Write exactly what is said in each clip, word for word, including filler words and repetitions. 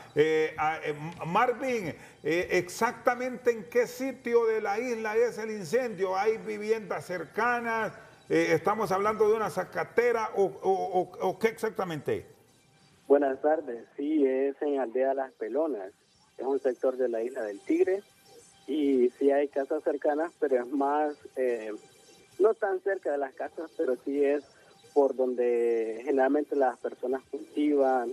Eh, a, eh, Marvin, eh, exactamente en qué sitio de la isla es el incendio. ¿Hay viviendas cercanas? Eh, ¿Estamos hablando de una zacatera o, o, o, o qué exactamente? Buenas tardes, sí, es en Aldea Las Pelonas, es un sector de la isla del Tigre y sí hay casas cercanas, pero es más, eh, no tan cerca de las casas, pero sí es por donde generalmente las personas cultivan.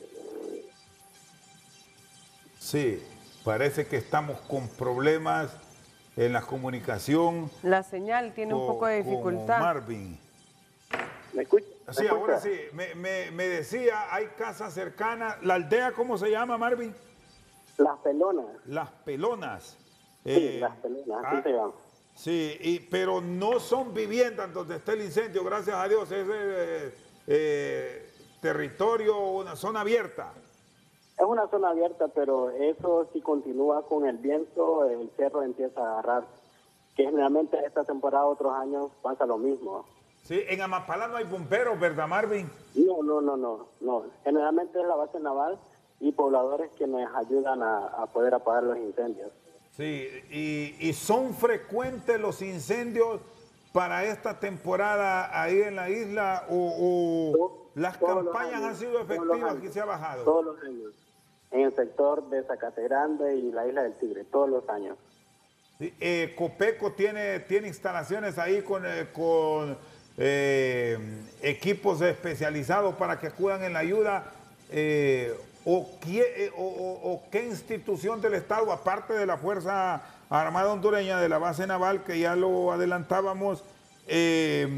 Sí, parece que estamos con problemas en la comunicación La señal tiene un poco con, de con dificultad. Marvin. ¿Me escucha? ¿Me Sí, ahora escucha? sí, me, me, me decía, hay casas cercanas. ¿La aldea cómo se llama, Marvin? Las Pelonas, Las Pelonas. sí, Eh, Las Pelonas, así ah, se llama. sí, y, pero no son viviendas donde está el incendio, gracias a Dios, es eh, eh, territorio, una zona abierta. Es una zona abierta, pero eso si continúa con el viento, el cerro empieza a agarrar, que generalmente esta temporada, otros años, pasa lo mismo. Sí, en Amapalá no hay bomberos, ¿verdad, Marvin? No, no, no, no, no. Generalmente es la base naval y pobladores que nos ayudan a, a poder apagar los incendios. Sí, y, y son frecuentes los incendios para esta temporada ahí en la isla o, o To- las todos los campañas años, han sido todos los efectivas y años, se ha bajado. todos los años. En el sector de Zacate Grande y la isla del Tigre, todos los años. Sí, eh, Copeco tiene, tiene instalaciones ahí con, eh, con eh, equipos especializados para que acudan en la ayuda. eh, o, qué, eh, o, o- o qué institución del Estado, aparte de la Fuerza Armada Hondureña, de la base naval, que ya lo adelantábamos, eh,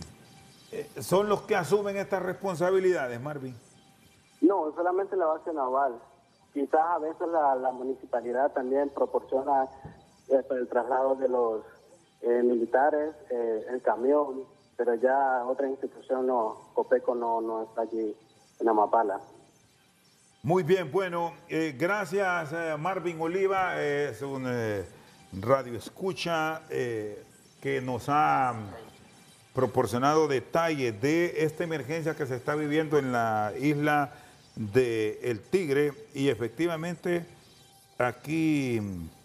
eh, son los que asumen estas responsabilidades, Marvin? No, solamente la base naval. Quizás a veces la, la municipalidad también proporciona eh, para el traslado de los eh, militares, eh, el camión, pero ya otra institución no, Copeco no, no está allí en Amapala. Muy bien, bueno, eh, gracias eh, Marvin Oliva, eh, es un eh, radio escucha eh, que nos ha proporcionado detalles de esta emergencia que se está viviendo en la isla de El Tigre y efectivamente aquí